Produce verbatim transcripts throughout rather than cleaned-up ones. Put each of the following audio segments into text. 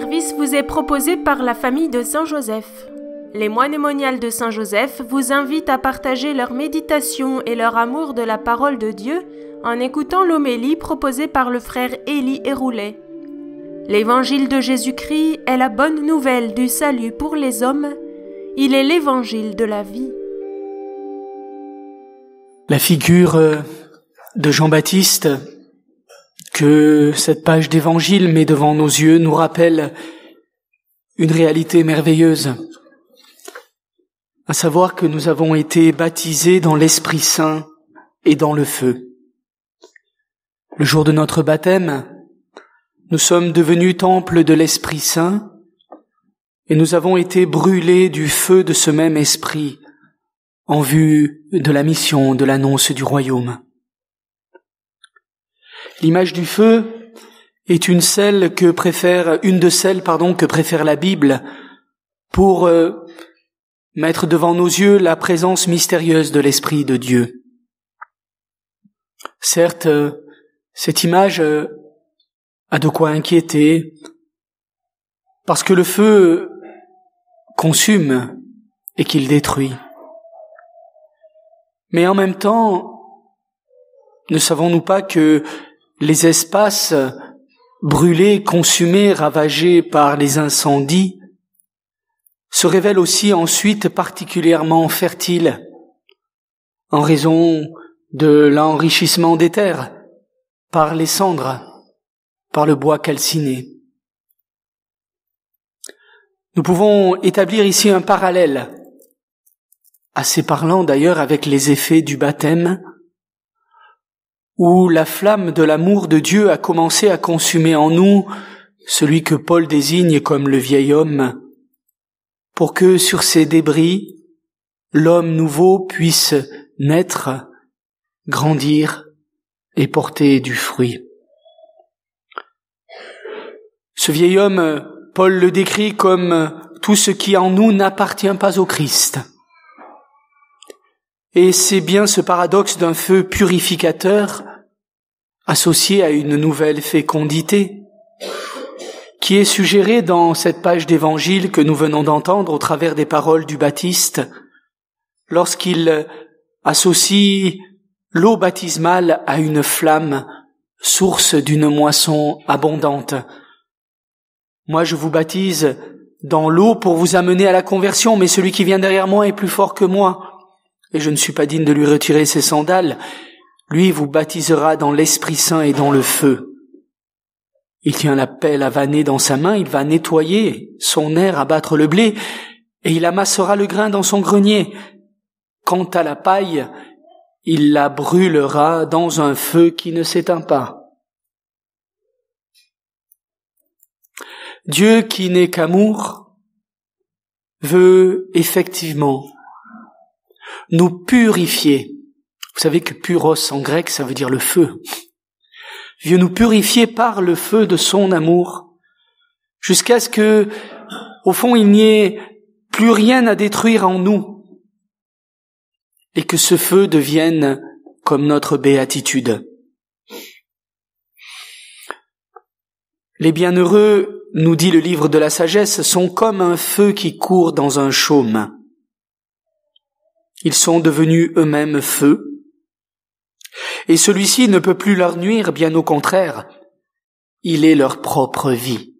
service vous est proposé par la famille de Saint-Joseph. Les moines et moniales de Saint-Joseph vous invitent à partager leur méditation et leur amour de la parole de Dieu en écoutant l'homélie proposée par le frère Élie Héroulet. L'évangile de Jésus-Christ est la bonne nouvelle du salut pour les hommes. Il est l'évangile de la vie. La figure de Jean-Baptiste que cette page d'évangile met devant nos yeux nous rappelle une réalité merveilleuse, à savoir que nous avons été baptisés dans l'Esprit Saint et dans le feu. Le jour de notre baptême, nous sommes devenus temple de l'Esprit Saint et nous avons été brûlés du feu de ce même Esprit en vue de la mission de l'annonce du royaume. L'image du feu est une celle que préfère, une de celles, pardon, que préfère la Bible pour euh, mettre devant nos yeux la présence mystérieuse de l'Esprit de Dieu. Certes, euh, cette image euh, a de quoi inquiéter, parce que le feu consume et qu'il détruit. Mais en même temps, ne savons-nous pas que les espaces brûlés, consumés, ravagés par les incendies se révèlent aussi ensuite particulièrement fertiles en raison de l'enrichissement des terres par les cendres, par le bois calciné. Nous pouvons établir ici un parallèle, assez parlant d'ailleurs avec les effets du baptême, où la flamme de l'amour de Dieu a commencé à consumer en nous celui que Paul désigne comme le vieil homme, pour que sur ces débris, l'homme nouveau puisse naître, grandir et porter du fruit. Ce vieil homme, Paul le décrit comme tout ce qui en nous n'appartient pas au Christ. Et c'est bien ce paradoxe d'un feu purificateur associé à une nouvelle fécondité qui est suggéré dans cette page d'évangile que nous venons d'entendre au travers des paroles du Baptiste lorsqu'il associe l'eau baptismale à une flamme, source d'une moisson abondante. Moi, je vous baptise dans l'eau pour vous amener à la conversion, mais celui qui vient derrière moi est plus fort que moi, et je ne suis pas digne de lui retirer ses sandales. Lui vous baptisera dans l'Esprit Saint et dans le feu. Il tient la pelle à vanner dans sa main, il va nettoyer son aire, abattre le blé, et il amassera le grain dans son grenier. Quant à la paille, il la brûlera dans un feu qui ne s'éteint pas. Dieu, qui n'est qu'amour, veut effectivement nous purifier. Vous savez que puros en grec, ça veut dire le feu. Dieu nous purifier par le feu de son amour, jusqu'à ce que, au fond, il n'y ait plus rien à détruire en nous, et que ce feu devienne comme notre béatitude. Les bienheureux, nous dit le livre de la sagesse, sont comme un feu qui court dans un chaume. Ils sont devenus eux-mêmes feu, et celui-ci ne peut plus leur nuire, bien au contraire, il est leur propre vie.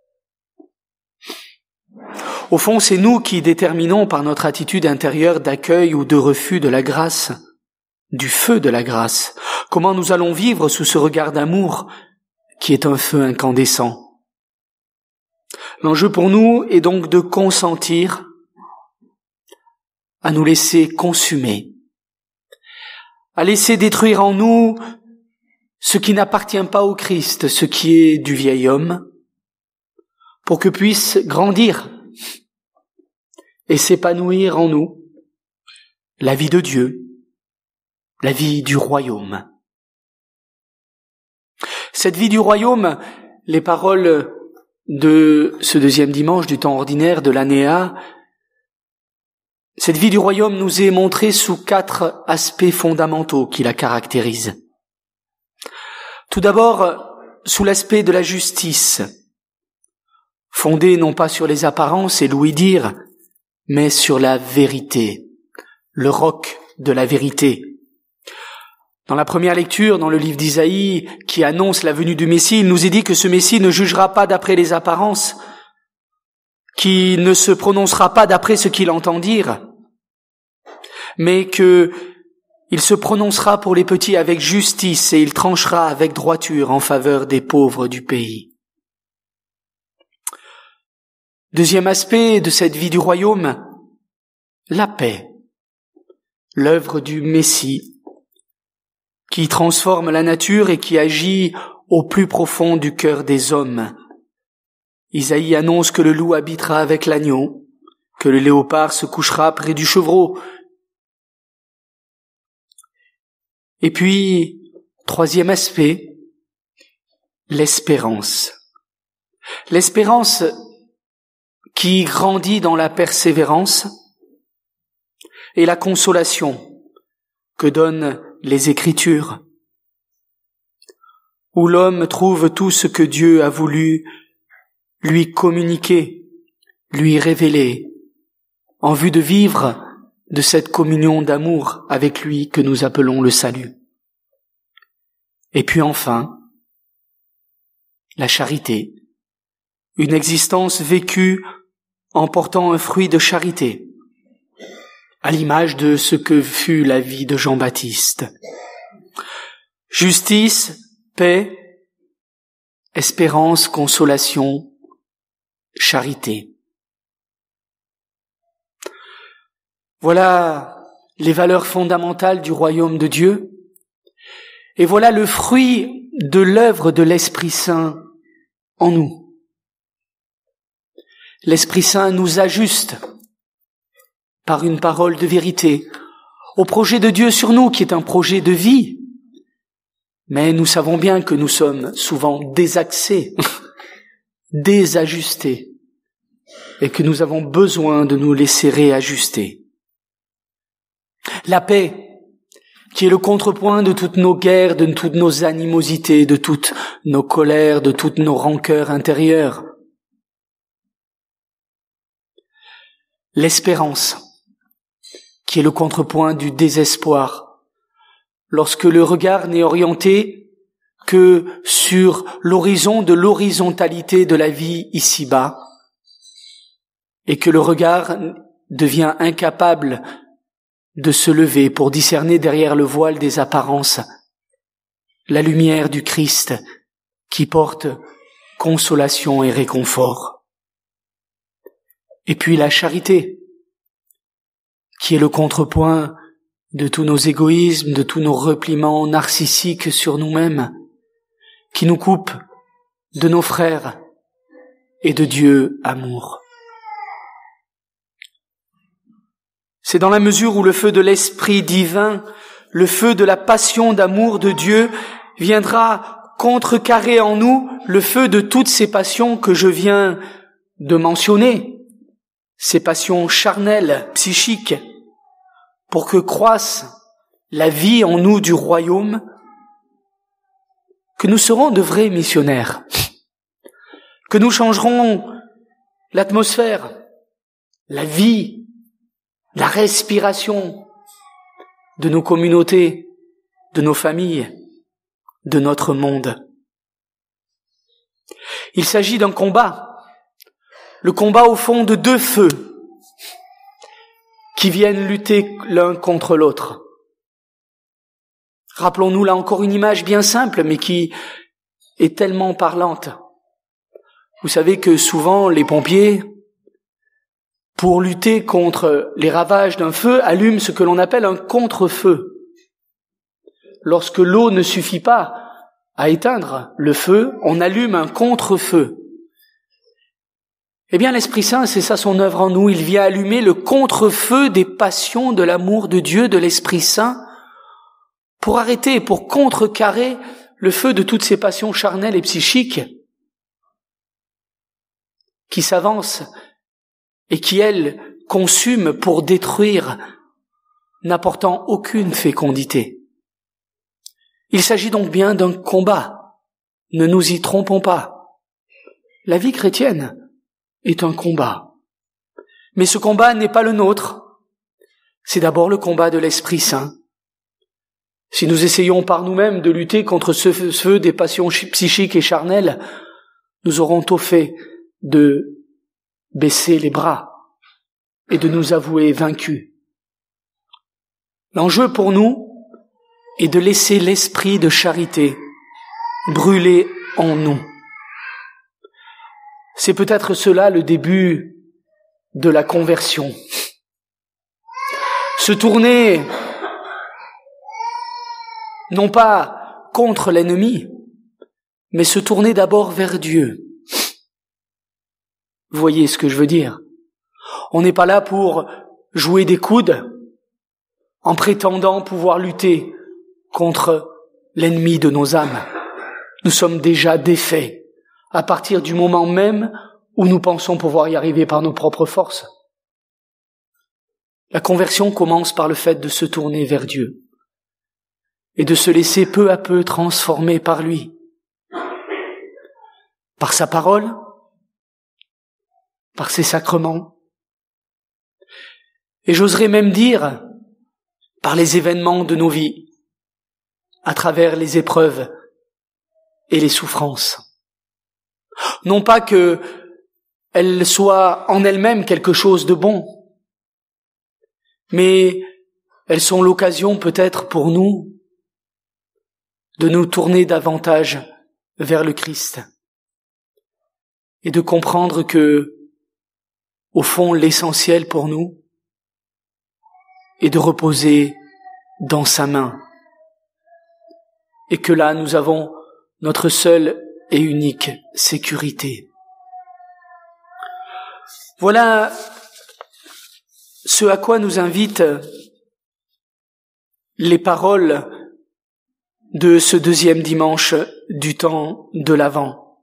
Au fond, c'est nous qui déterminons par notre attitude intérieure d'accueil ou de refus de la grâce, du feu de la grâce, comment nous allons vivre sous ce regard d'amour qui est un feu incandescent. L'enjeu pour nous est donc de consentir à nous laisser consumer, à laisser détruire en nous ce qui n'appartient pas au Christ, ce qui est du vieil homme, pour que puisse grandir et s'épanouir en nous la vie de Dieu, la vie du royaume. Cette vie du royaume, les paroles de ce deuxième dimanche du temps ordinaire de l'année A, cette vie du royaume nous est montrée sous quatre aspects fondamentaux qui la caractérisent. Tout d'abord, sous l'aspect de la justice, fondée non pas sur les apparences et l'ouï-dire, mais sur la vérité, le roc de la vérité. Dans la première lecture, dans le livre d'Isaïe, qui annonce la venue du Messie, il nous est dit que ce Messie ne jugera pas d'après les apparences, qui ne se prononcera pas d'après ce qu'il entend dire, mais que il se prononcera pour les petits avec justice et il tranchera avec droiture en faveur des pauvres du pays. Deuxième aspect de cette vie du royaume, la paix, l'œuvre du Messie, qui transforme la nature et qui agit au plus profond du cœur des hommes. Isaïe annonce que le loup habitera avec l'agneau, que le léopard se couchera près du chevreau. Et puis, troisième aspect, l'espérance. L'espérance qui grandit dans la persévérance et la consolation que donnent les Écritures, où l'homme trouve tout ce que Dieu a voulu lui communiquer, lui révéler, en vue de vivre de cette communion d'amour avec lui que nous appelons le salut. Et puis enfin, la charité, une existence vécue en portant un fruit de charité, à l'image de ce que fut la vie de Jean-Baptiste. Justice, paix, espérance, consolation, charité. Voilà les valeurs fondamentales du royaume de Dieu, et voilà le fruit de l'œuvre de l'Esprit Saint en nous. L'Esprit Saint nous ajuste par une parole de vérité au projet de Dieu sur nous, qui est un projet de vie. Mais nous savons bien que nous sommes souvent désaxés, désajustés, et que nous avons besoin de nous laisser réajuster. La paix, qui est le contrepoint de toutes nos guerres, de toutes nos animosités, de toutes nos colères, de toutes nos rancœurs intérieures. L'espérance, qui est le contrepoint du désespoir, lorsque le regard n'est orienté que sur l'horizon de l'horizontalité de la vie ici-bas, et que le regard devient incapable de se lever pour discerner derrière le voile des apparences la lumière du Christ qui porte consolation et réconfort. Et puis la charité, qui est le contrepoint de tous nos égoïsmes, de tous nos repliements narcissiques sur nous-mêmes, qui nous coupe de nos frères et de Dieu amour. C'est dans la mesure où le feu de l'Esprit divin, le feu de la passion d'amour de Dieu, viendra contrecarrer en nous le feu de toutes ces passions que je viens de mentionner, ces passions charnelles, psychiques, pour que croisse la vie en nous du royaume, que nous serons de vrais missionnaires, que nous changerons l'atmosphère, la vie, la respiration de nos communautés, de nos familles, de notre monde. Il s'agit d'un combat, le combat au fond de deux feux qui viennent lutter l'un contre l'autre. Rappelons-nous là encore une image bien simple, mais qui est tellement parlante. Vous savez que souvent les pompiers, pour lutter contre les ravages d'un feu, allument ce que l'on appelle un contre-feu. Lorsque l'eau ne suffit pas à éteindre le feu, on allume un contre-feu. Eh bien, l'Esprit Saint, c'est ça son œuvre en nous. Il vient allumer le contre-feu des passions de l'amour de Dieu, de l'Esprit Saint, pour arrêter, pour contrecarrer le feu de toutes ces passions charnelles et psychiques qui s'avancent et qui, elles, consument pour détruire, n'apportant aucune fécondité. Il s'agit donc bien d'un combat. Ne nous y trompons pas. La vie chrétienne, est un combat. Mais ce combat n'est pas le nôtre. C'est d'abord le combat de l'Esprit Saint. Si nous essayons par nous-mêmes de lutter contre ce feu des passions psychiques et charnelles, nous aurons tôt fait de baisser les bras et de nous avouer vaincus. L'enjeu pour nous est de laisser l'esprit de charité brûler en nous. C'est peut-être cela le début de la conversion. Se tourner non pas contre l'ennemi, mais se tourner d'abord vers Dieu. Vous voyez ce que je veux dire? On n'est pas là pour jouer des coudes en prétendant pouvoir lutter contre l'ennemi de nos âmes. Nous sommes déjà défaits à partir du moment même où nous pensons pouvoir y arriver par nos propres forces. La conversion commence par le fait de se tourner vers Dieu et de se laisser peu à peu transformer par lui, par sa parole, par ses sacrements, et j'oserais même dire par les événements de nos vies, à travers les épreuves et les souffrances. Non pas que elles soient en elles-mêmes quelque chose de bon, mais elles sont l'occasion peut-être pour nous de nous tourner davantage vers le Christ et de comprendre que, au fond, l'essentiel pour nous est de reposer dans sa main et que là nous avons notre seule et unique sécurité. Voilà ce à quoi nous invitent les paroles de ce deuxième dimanche du temps de l'Avent.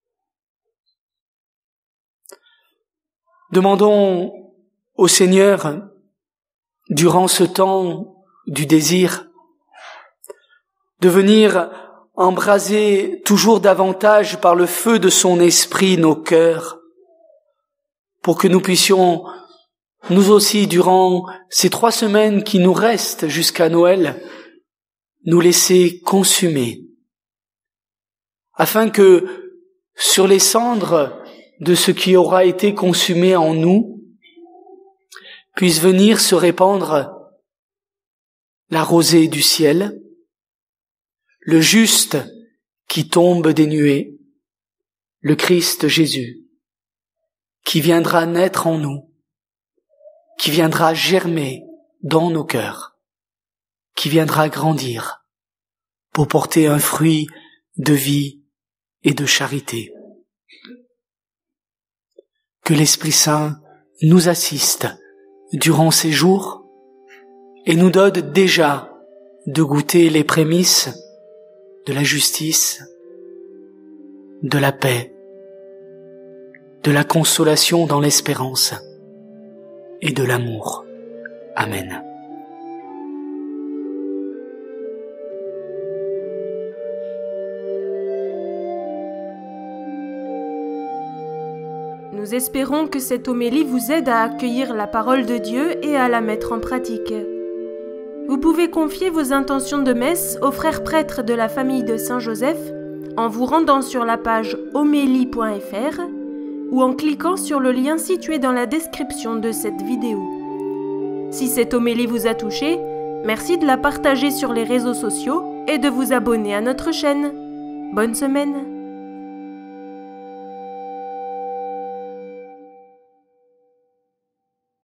Demandons au Seigneur, durant ce temps du désir, de venir embraser toujours davantage par le feu de son esprit nos cœurs, pour que nous puissions, nous aussi, durant ces trois semaines qui nous restent jusqu'à Noël, nous laisser consumer, afin que, sur les cendres de ce qui aura été consumé en nous, puisse venir se répandre la rosée du ciel, le juste qui tombe des nuées, le Christ Jésus, qui viendra naître en nous, qui viendra germer dans nos cœurs, qui viendra grandir pour porter un fruit de vie et de charité. Que l'Esprit Saint nous assiste durant ces jours et nous donne déjà de goûter les prémices de la justice, de la paix, de la consolation dans l'espérance et de l'amour. Amen. Nous espérons que cette homélie vous aide à accueillir la parole de Dieu et à la mettre en pratique. Vous pouvez confier vos intentions de messe aux frères prêtres de la famille de Saint-Joseph en vous rendant sur la page homélie point f r ou en cliquant sur le lien situé dans la description de cette vidéo. Si cette homélie vous a touché, merci de la partager sur les réseaux sociaux et de vous abonner à notre chaîne. Bonne semaine!